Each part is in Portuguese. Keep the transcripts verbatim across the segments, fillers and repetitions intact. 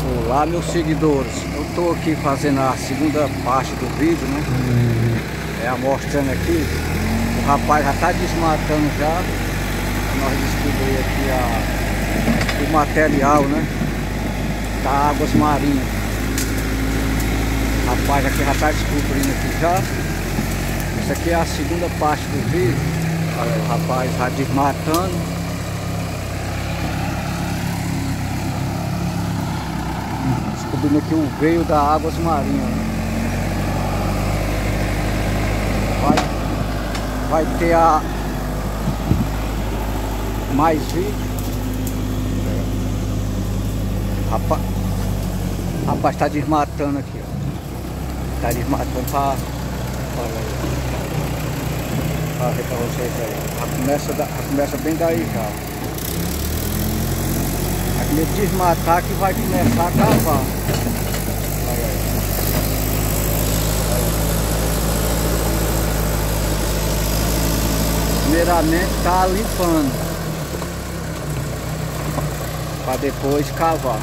Olá, meus seguidores, eu estou aqui fazendo a segunda parte do vídeo, né? É, mostrando aqui, o rapaz já está desmatando já. Nós descobrimos aqui a, o material, né? Da águas marinhas. O rapaz aqui já está descobrindo aqui já. Essa aqui é a segunda parte do vídeo. Olha, o rapaz já desmatando. Descobrindo aqui o veio da águas marinhas, né? Vai, vai ter a mais vídeo. Rapaz, rapaz tá desmatando aqui, ó. Tá desmatando pra, olha aí, pra ver pra vocês aí. Já começa, da, já começa bem daí já. Aqui desmatar que vai começar a cavar. Olha aí. Primeiramente tá limpando para depois cavar.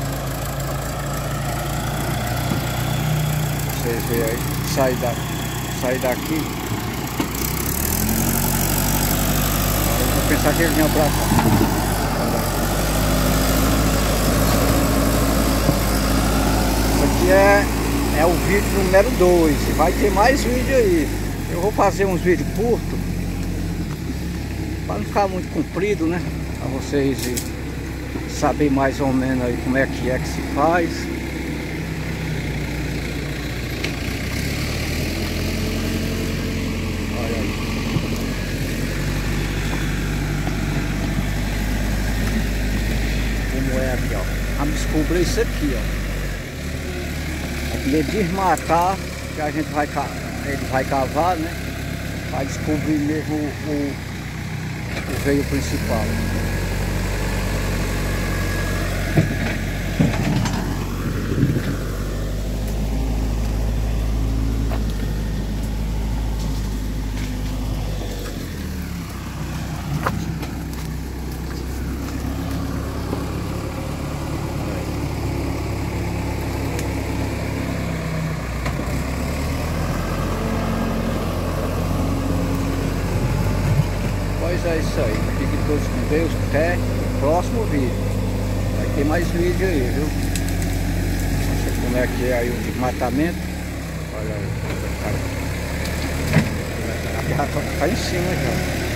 Vocês veem aí, sair da, sair daqui. Eu vou pensar que ele vinha pra cá. Isso aqui é, é o vídeo número dois. Vai ter mais vídeo aí. Eu vou fazer uns vídeos curtos para não ficar muito comprido, né? Para vocês saberem mais ou menos aí como é que é que se faz. Olha aí. Como é aqui, ó. Vamos descobrir isso aqui, ó. Aqui desmatar, que a gente vai, ele vai cavar, né? Vai descobrir mesmo o, o veio principal. Pois é isso aí, fiquem todos com Deus, até o próximo vídeo. Vai ter mais vídeo aí, viu? Não sei como é que é aí o desmatamento. Olha aí, aqui já tá em cima já.